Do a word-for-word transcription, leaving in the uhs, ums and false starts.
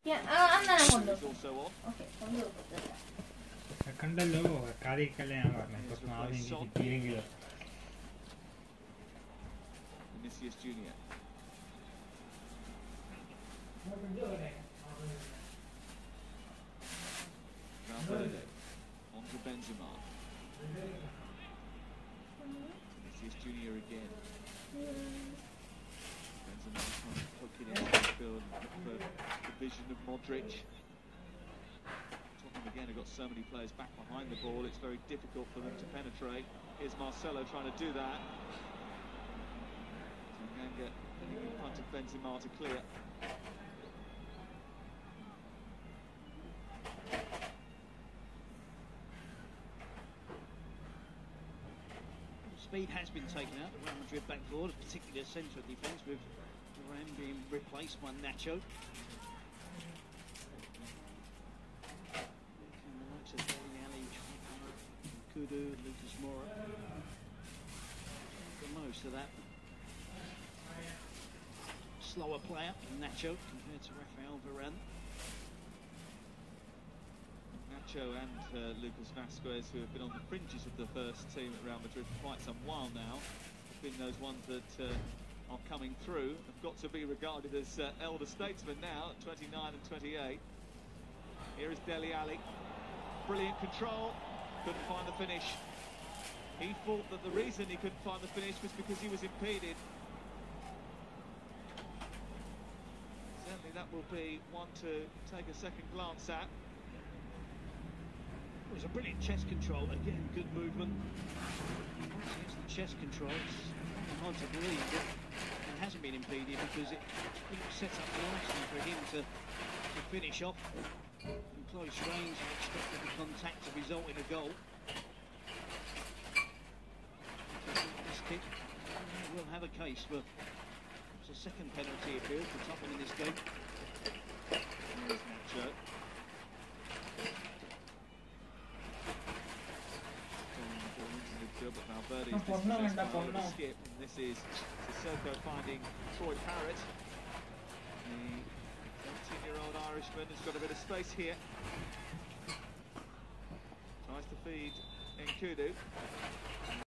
also off. കണ്ടല്ലോ കാര്യക്കല്ല ഞാൻ പറഞ്ഞത് പ്രശ്നം ആദ്യം കിട്ടിയില്ലെങ്കിലോ. Vinicius Junior. Now Dele on to Benzema. Vinicius Junior again. Benzema trying to poke it into the field for the vision of Madrid. Tottenham again have got so many players back behind the ball, it's very difficult for them to penetrate. Here's Marcelo trying to do that. Tanganga in front of Benzema to clear. Speed has been taken out of Real Madrid back forward, particularly the centre of defence, with Varane being replaced by Nacho. And the likes of Dele, Kudu, Lucas Moura. The most of that slower player, Nacho, compared to Rafael Varane. Nacho and uh, Lucas Vazquez, who have been on the fringes of the first team at Real Madrid for quite some while now, have been those ones that uh, are coming through, have got to be regarded as uh, elder statesmen now at twenty-nine and twenty-eight. Here is Dele Alli, brilliant control, couldn't find the finish. He thought that the reason he couldn't find the finish was because he was impeded. Certainly that will be one to take a second glance at. It was a brilliant chest control, again, good movement. It's the chest control, it's hard to believe that it hasn't been impeded because it set up nicely for him to, to finish off. In close range, he expected the contact to result in a goal. This kick will have a case for it's a second penalty appeal for Tottenham in this game. Here's Nacho. But Valverde is the skip, and this is Sissoko finding Troy Parrott. The seventeen-year-old Irishman has got a bit of space here. Tries to feed Nkudu.